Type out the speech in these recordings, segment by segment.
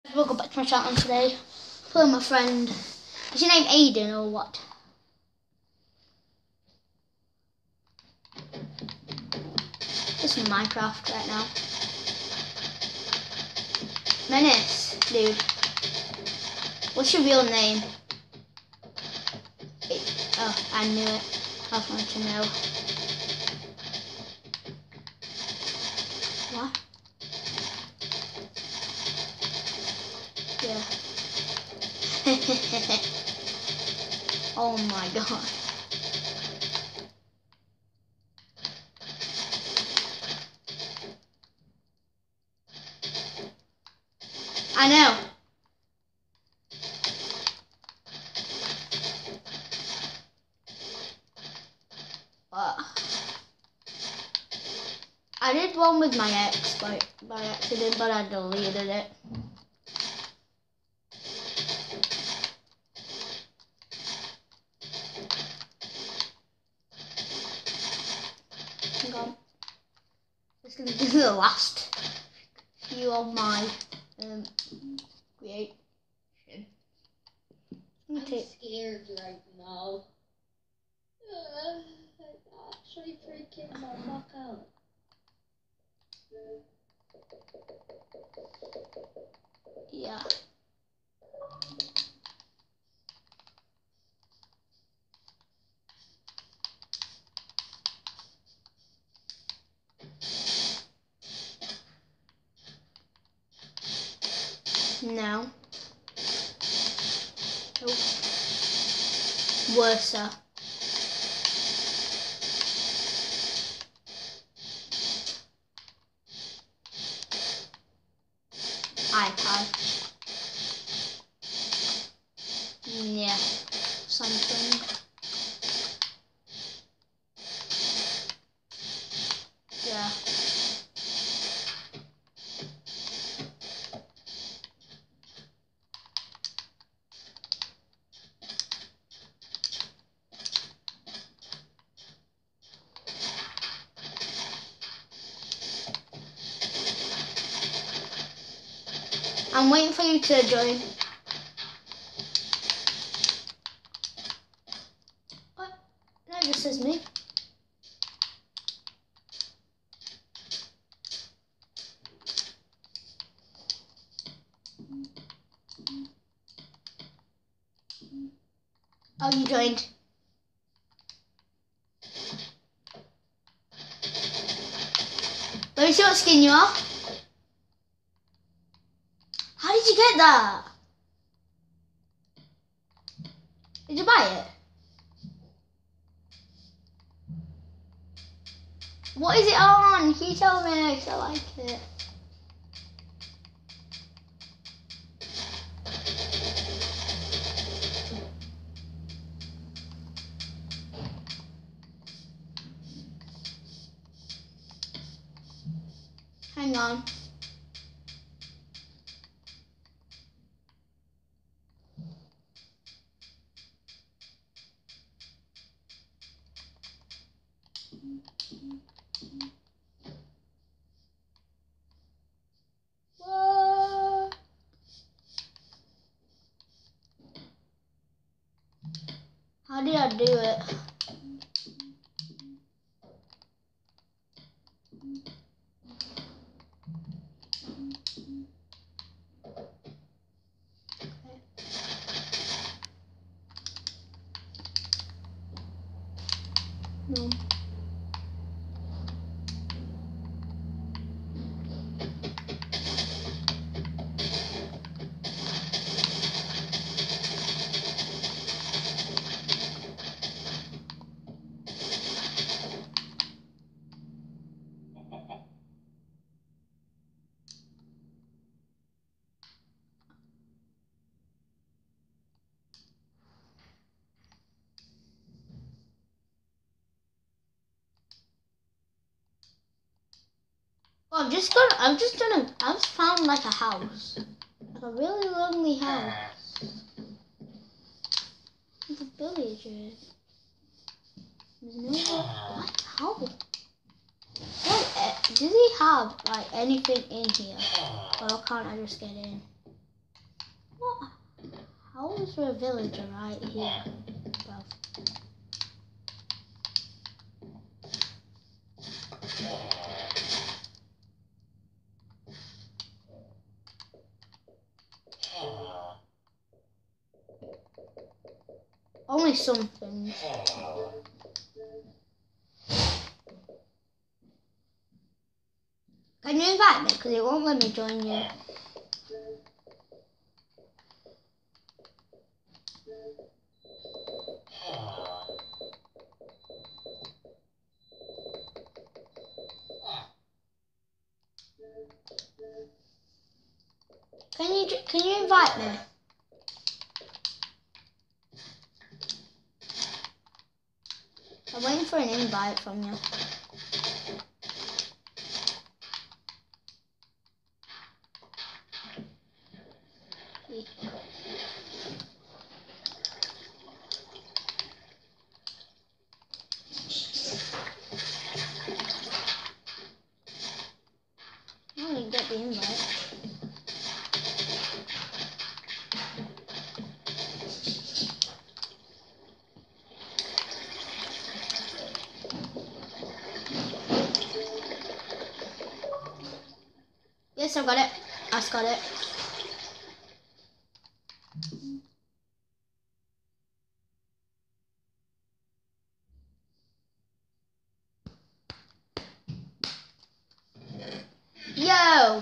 Welcome back to my channel today. Playing my friend. Is your name Aiden or what? This is Minecraft right now. Menace, dude. What's your real name? Oh, I knew it. I just wanted to know. What? Yeah. Oh my god. I know. I did one with my ex by accident, but I deleted it. Hang on. This is the last few of my creation. I'm scared right now. I'm actually freaking the fuck out. Yeah. No. Nope. Worse. iPad. Yeah. Samsung. Yeah. I'm waiting for you to join. What? No, it just says me. Oh, you joined. Let me see what skin you are. How did you get that? Did you buy it? What is it on? Can you tell me? 'Cause I like it. Hang on. What? How did I do it? No. Well, I've just found like a house. Like a really lonely house. With a villagers. There's no what? How? What? Does he have like anything in here? Or can't I just get in? How is there a villager right here? Well, only some things. Can you invite me? Because it won't let me join you. Can you invite me? I'm waiting for an invite from you. I didn't get the invite. Yes, I've got it. I've got it. Yo!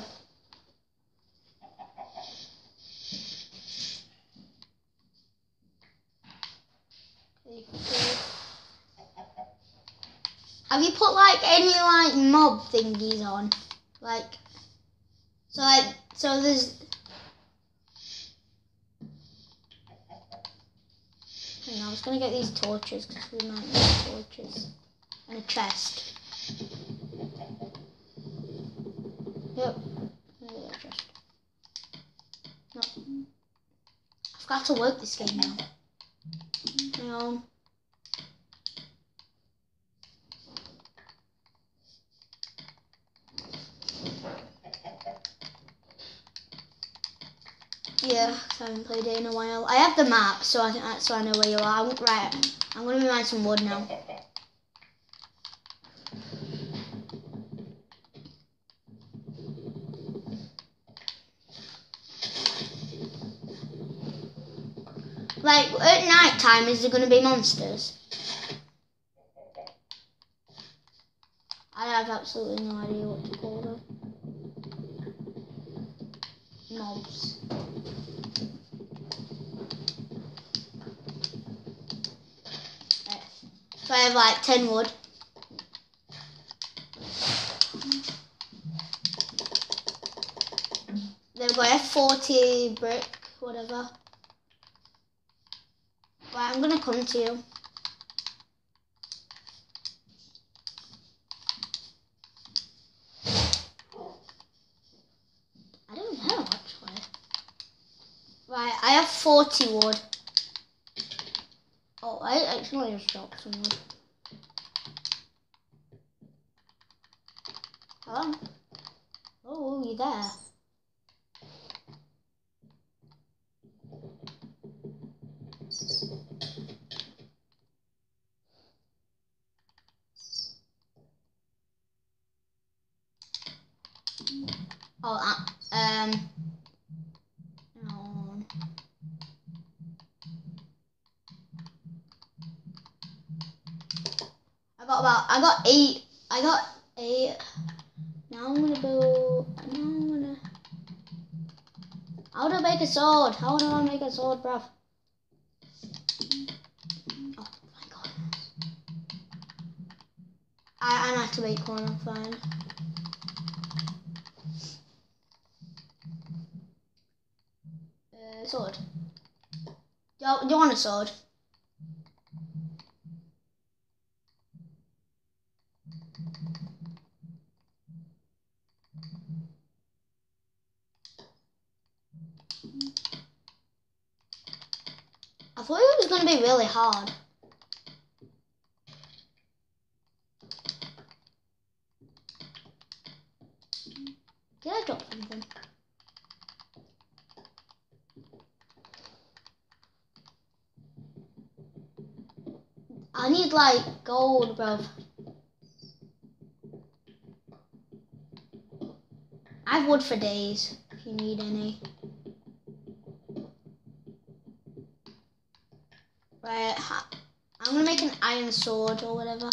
Have you put like any like mob thingies on? Like, so there's. Hang on, I was gonna get these torches because we might need torches and a chest. Yep. Maybe a chest. No. I've got to work this game now. Hang on. Yeah, I haven't played it in a while. I have the map, so I know where you are. Right, I'm gonna mine some wood now. Like at night time, is there gonna be monsters? I have absolutely no idea what to call them. Mobs. Right. So I have like 10 wood. Then we've got 40 brick, whatever. Right, I'm gonna come to you. I don't know actually. Right, I have 40 wood. Oh, I actually just dropped some wood. Hello? Oh, you there? Oh, no. I got 8. Now I'm gonna how do I make a sword? How do I make a sword, bruv? Oh my god. I have to make one, I'm fine. Sword. Do you want a sword? I thought it was going to be really hard. Did I drop something? I need like gold, bruv. I have wood for days if you need any. Right, I'm gonna make an iron sword or whatever.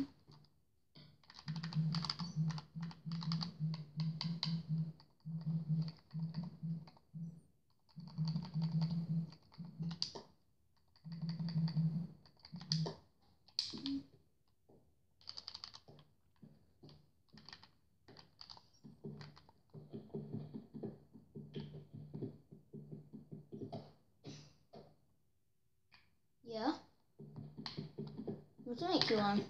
Yeah. What to make you one?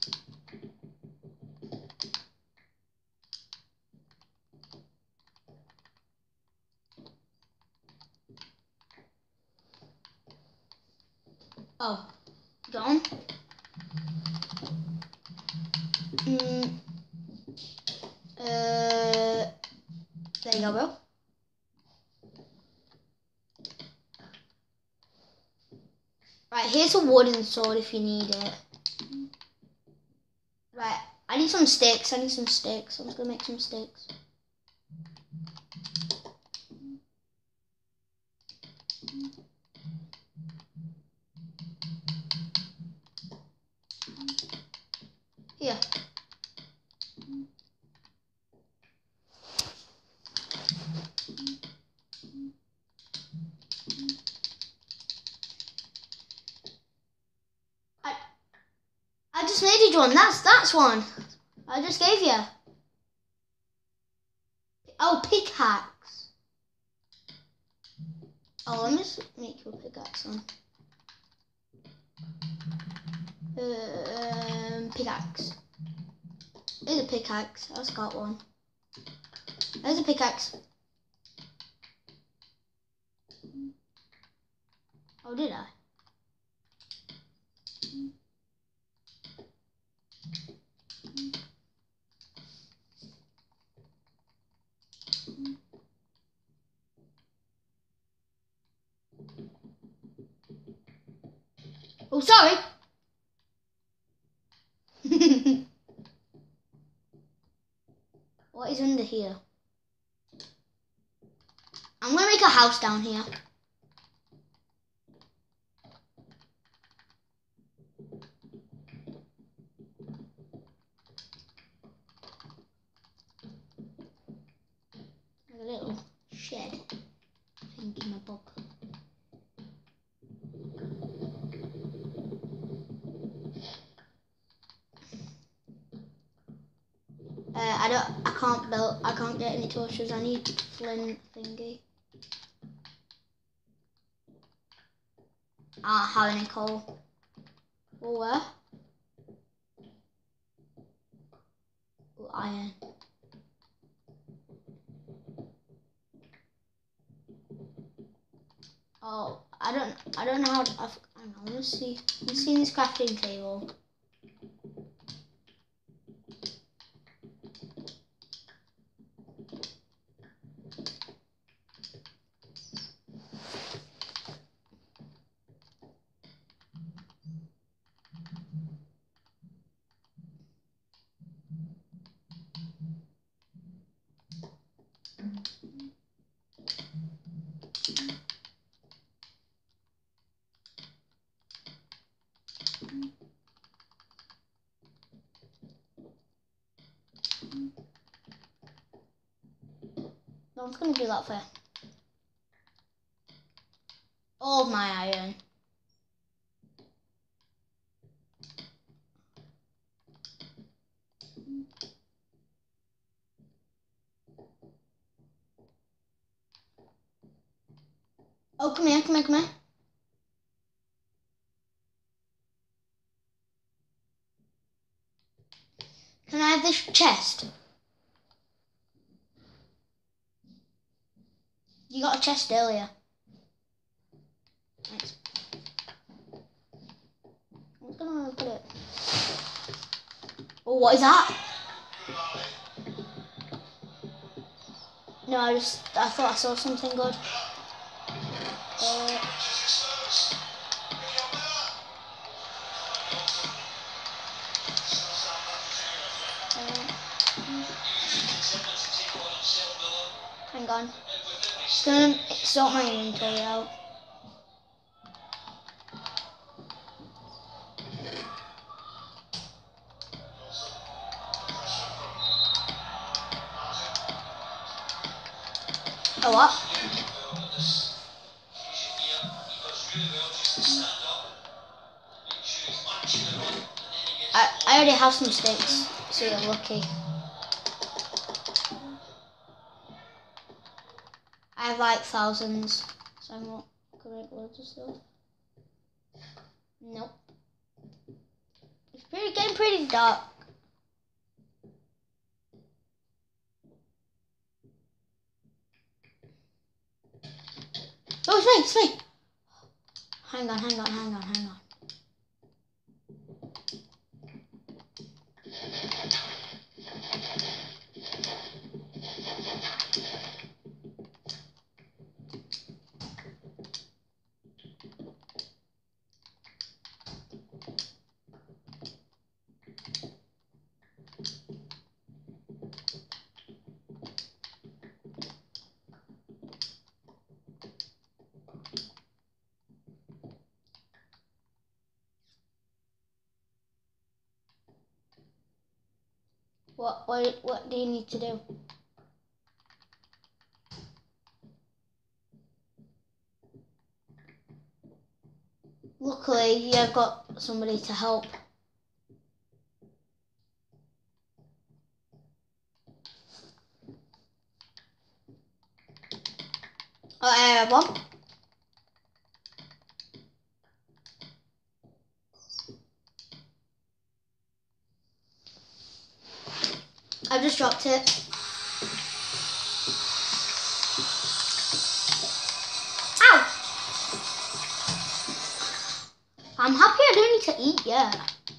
Oh, gone. There you go, bro. Right, here's a wooden sword if you need it. Right, I need some sticks. I'm just gonna make some sticks. Here. I just made you one. That's one. I just gave you. Oh, pickaxe. Oh, let me just make you a pickaxe on. Pickaxe. There's a pickaxe. I just got one. There's a pickaxe. Oh, did I? Oh, sorry. What is under here? I'm gonna make a house down here. Like a little shed, I think, in my book. I can't get any torches. I need flint thingy. I don't have any coal. Oh, where? Oh, iron. Oh, I don't know how to, hang on, let's see. Let's see this crafting table. No one's gonna do that for all of my iron. Oh, come here, come here, come here. Can I have this chest? You got a chest earlier. Thanks. I'm gonna put it. Oh, what is that? No, I thought I saw something good. Hang on. Just gonna sort my inventory out. Oh, what? I already have some sticks, so you're lucky. I have like thousands, so I'm not gonna make loads of stuff. Nope. It's getting pretty dark. Oh, it's me! Hang on. What do you need to do? Luckily, you've got somebody to help. Oh, I have one. I've just dropped it. Ow! I'm happy I don't need to eat yet.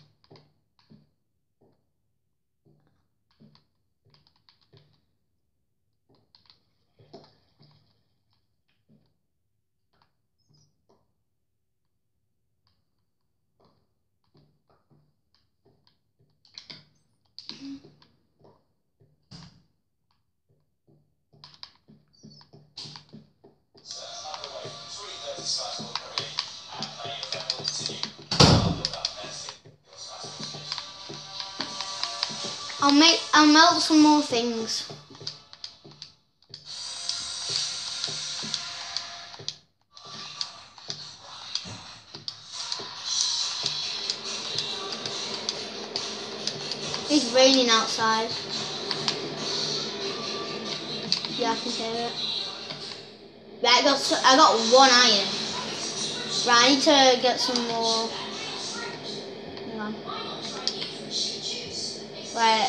I'll melt some more things. It's raining outside. Yeah, I can hear it. Right, I got one iron. Right, I need to get some more. Hang on. Right.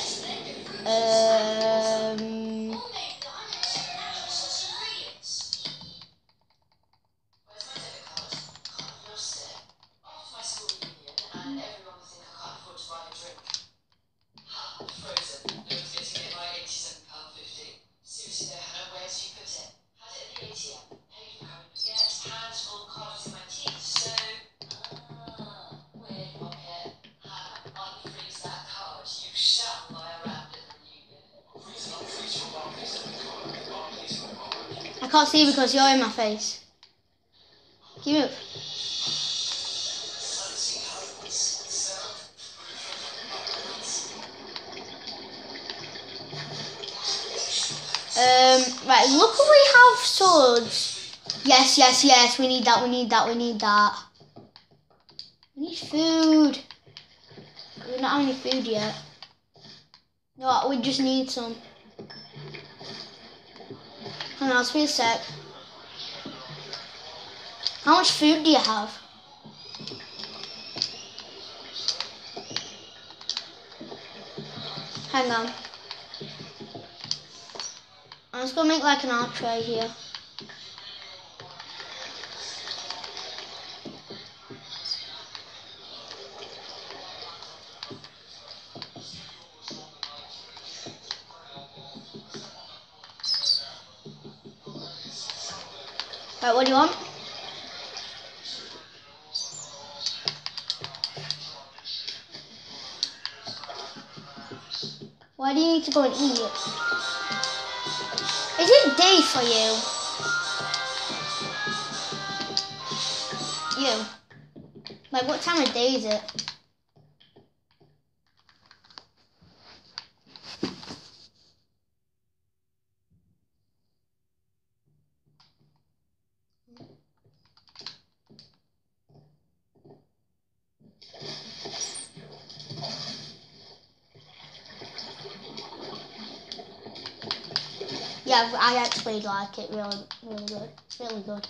I can't see because you're in my face. Can you move? Right, look what we have swords. Yes, we need that. We need food. We don't have any food yet. No, we just need some. Hang on, just be a sec. How much food do you have? Hang on. I'm just gonna make like an archway here. Right, what do you want? Why do you need to go and eat? Is it day for you? You? Like, what time of day is it? Yeah, I actually like it really, really good. It's really good.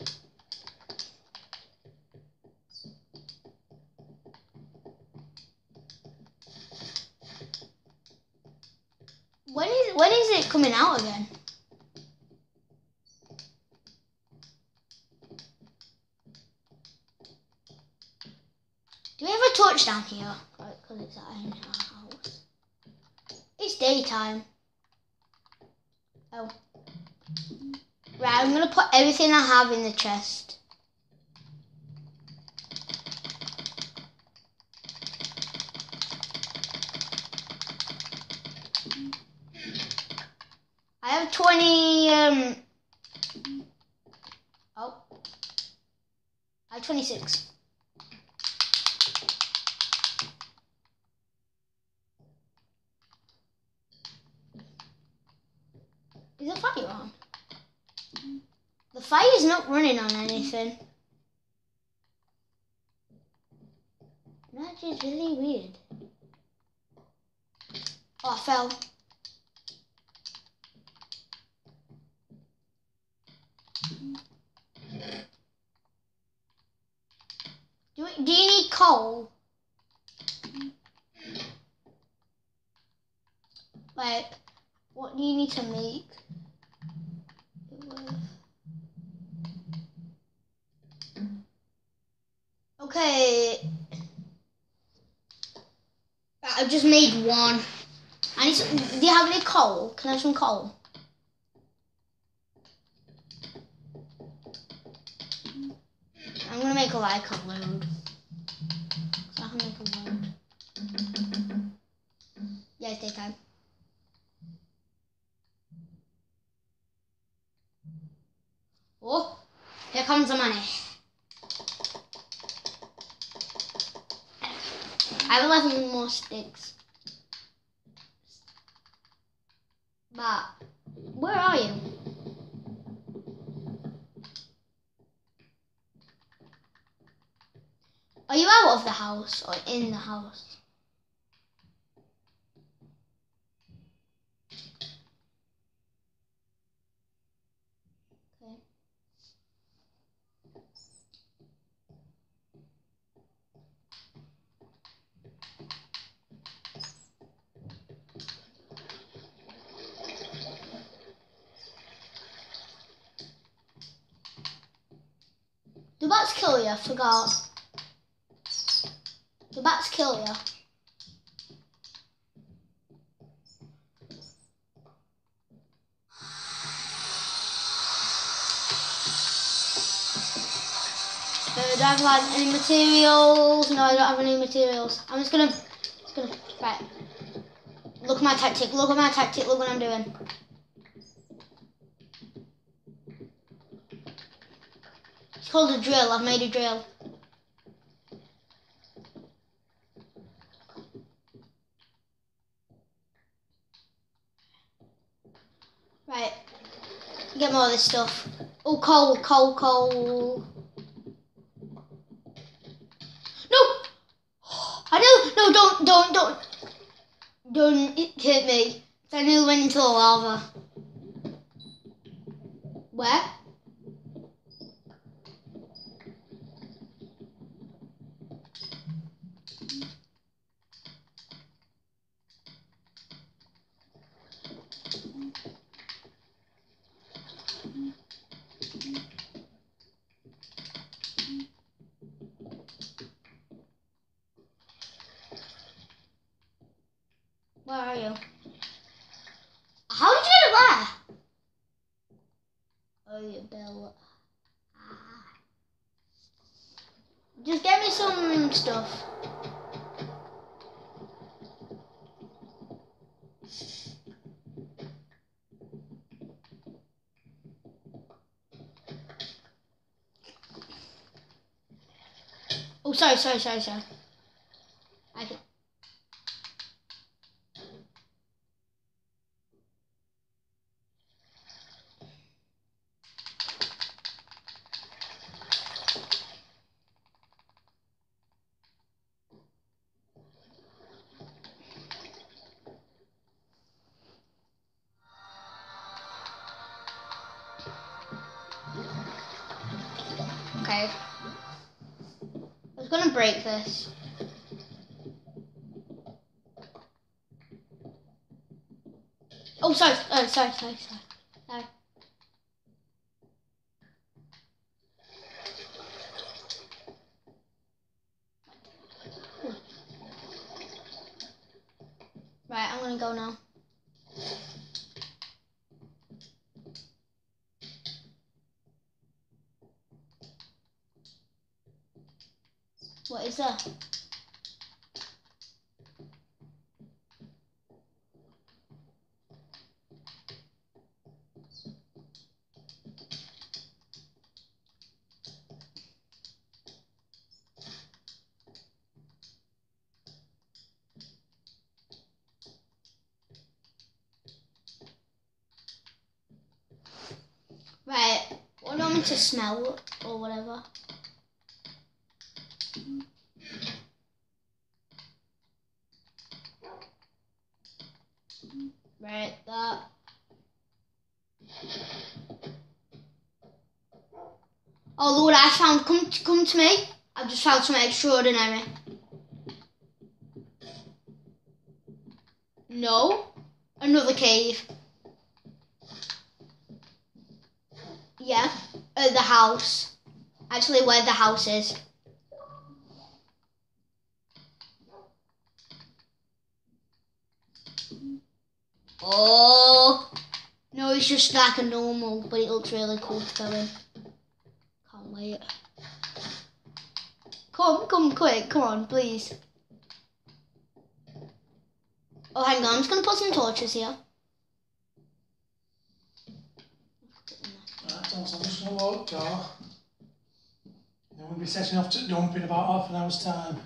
When is it coming out again? Do we have a torch down here? Right, because it's in our house. It's daytime. Oh. Right, I'm gonna put everything I have in the chest. I have 20, oh. I have 26. Is the fire on? The fire's not running on anything. That is really weird. Oh, I fell. Do you need coal? Like, what do you need to make? Okay. I've just made one. I need some, do you have any coal? Can I have some coal? I'm gonna make a load. So I can make a load. Yeah, it's daytime. Oh, here comes the money. I have 11 more sticks. But, where are you? Are you out of the house or in the house? Okay. Do bats kill you? I forgot. Do bats kill you? Do I have like any materials? No, I don't have any materials. I'm just gonna, right. Look at my tactic, look at my tactic, look what I'm doing. It's called a drill, I've made a drill. Right, get more of this stuff. Oh, coal. No! Don't hit me. I nearly went into the lava. Where? Where are you? How did you get it there? Oh, you Bill. Just get me some stuff. Oh, sorry. I can... Okay. I was gonna break this. Oh, sorry. Sorry. Right, I'm gonna go now. What is that? Right, what do you want me to smell or whatever? Right, that. Oh Lord, I found, come to me. I've just found something extraordinary. No, another cave. Yeah, at the house. Actually, where the house is. Oh, no, it's just like a normal, but it looks really cool to go in. Can't wait. Come quick, come on, please. Oh, hang on, I'm just going to put some torches here. Right, so I'm just going to walk door. Then we'll be setting off to dump in about half an hour's time.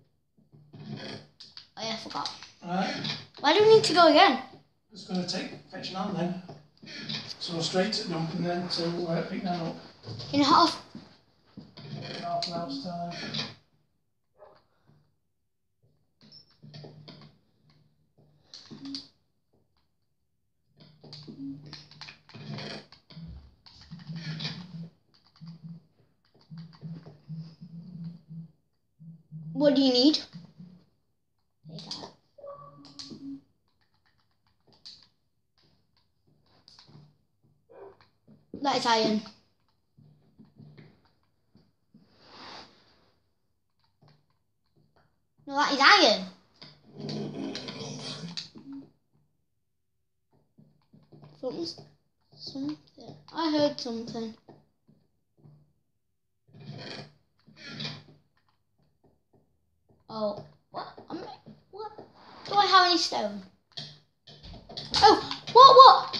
Oh yeah, I forgot. Right. Why do we need to go again? Just going to take fetching on then. So straight to dump and then to pick that up. In half Half an hour's time. What do you need? That is iron. No, that is iron. Something. I heard something. Oh, what? What? Do I have any stone? Oh, what?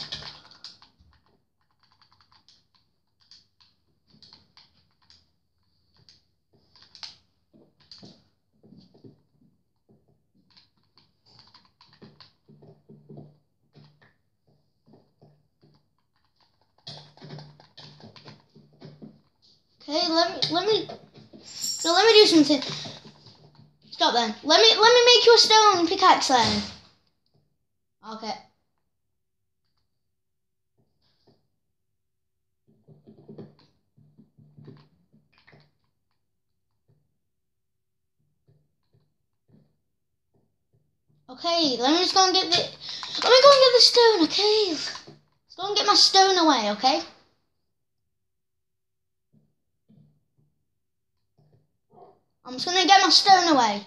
Okay, let me do something. Stop then. Let me make you a stone pickaxe then. Okay. Okay, let me just go and get the stone, okay? Let's go and get my stone away, okay? I'm just gonna get my stone away.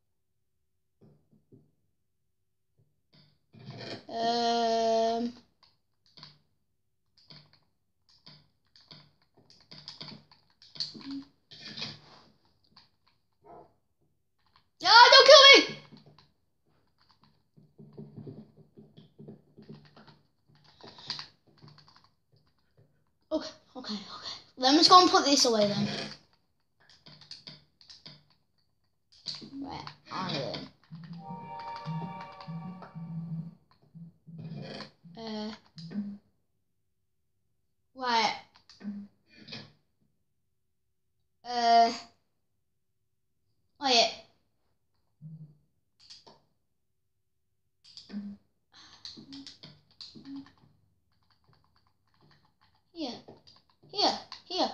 No, don't kill me! Okay. Let me just go and put this away then. iron. Right. Oh yeah. Here. Here. Here.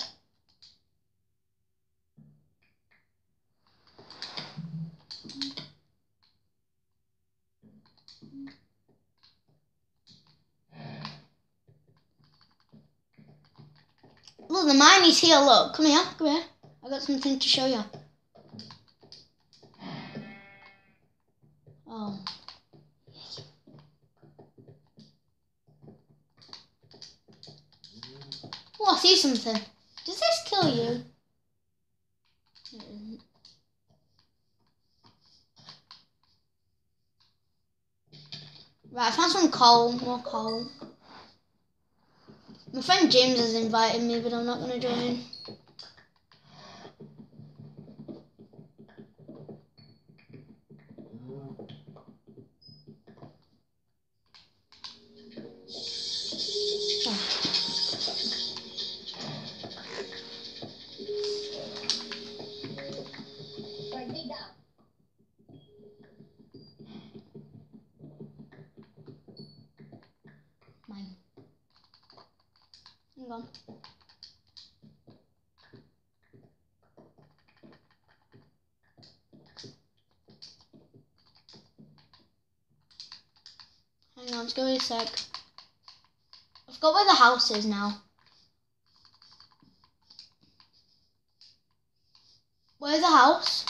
Look, the mine is here, look. Come here, come here. I got something to show you. Oh. Oh, I see something. Does this kill you? Right, I found some coal, more coal. My friend James has invited me, but I'm not going to join. Mine. Hang on. Hang on, let's go a sec. I forgot where the house is now. Where's the house?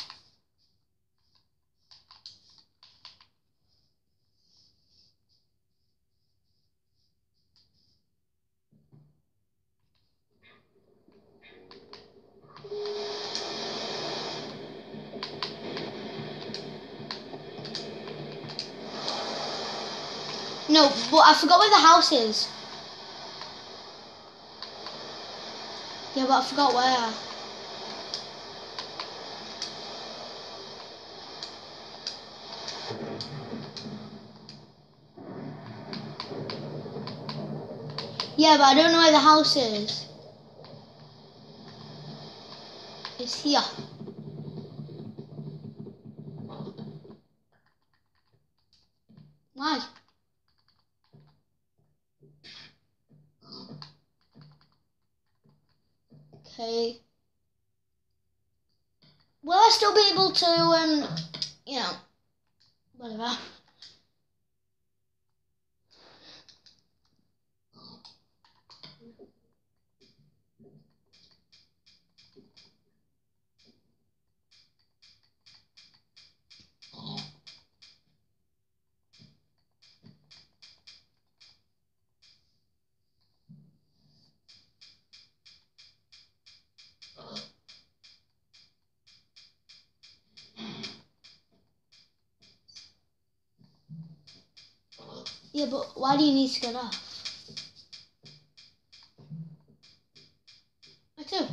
No, but I forgot where the house is. Yeah, but I forgot where. Yeah, but I don't know where the house is. It's here. Why? Okay. Will I still be able to, you know, whatever. Yeah, but why do you need to get off? I do.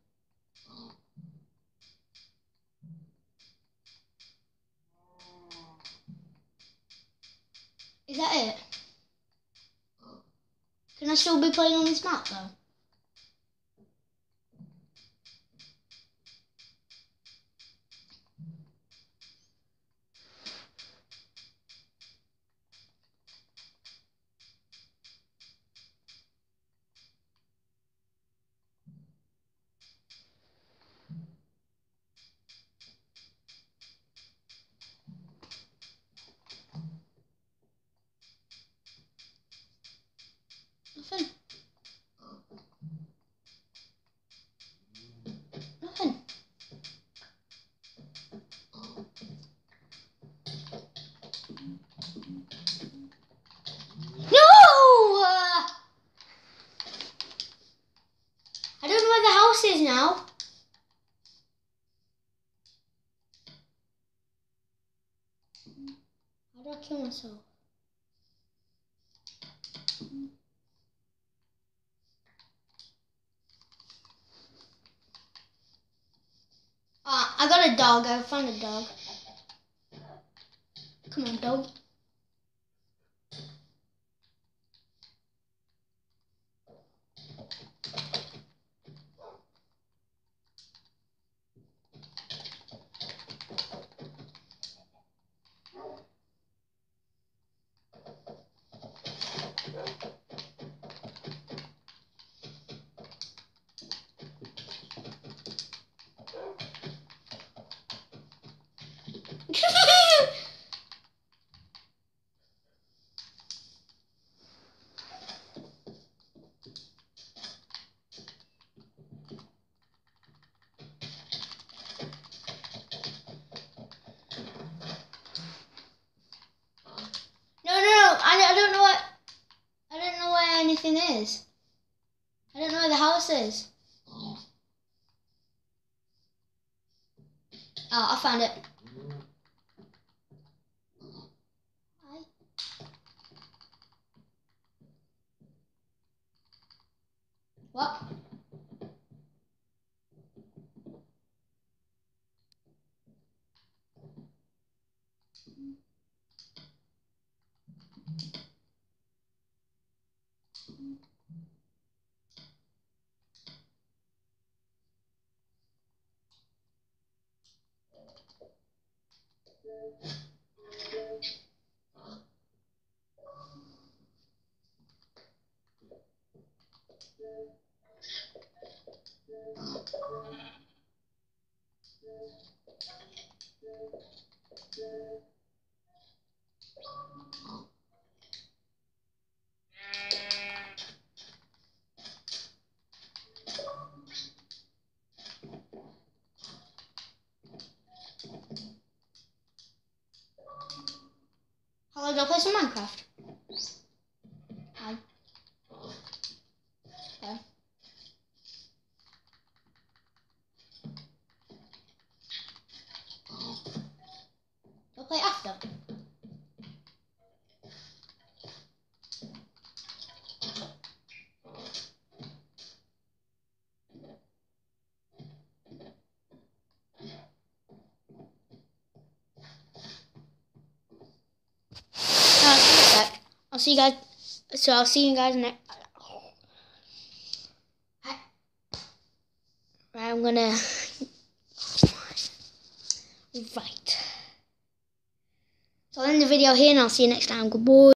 Is that it? Can I still be playing on this map though? Nothing. Nothing. No! I don't know where the house is now. How do I kill myself? I got a dog. I found a dog. Come on, dog. I don't know where anything is. I don't know where the house is. Oh, I found it. Hi. What? Hello, do I play some Minecraft? Hi. Okay. I'll play after. I'll see you guys. So I'll see you guys next. Right, I'm gonna. Right. So I'll end the video here and I'll see you next time. Goodbye.